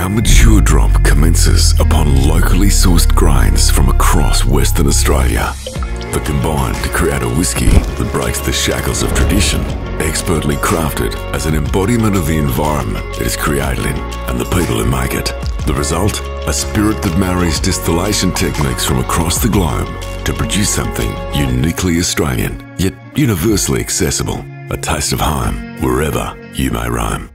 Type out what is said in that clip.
Our mature drop commences upon locally sourced grains from across Western Australia that combine to create a whiskey that breaks the shackles of tradition, expertly crafted as an embodiment of the environment it is created in and the people who make it. The result? A spirit that marries distillation techniques from across the globe to produce something uniquely Australian, yet universally accessible. A taste of home wherever you may roam.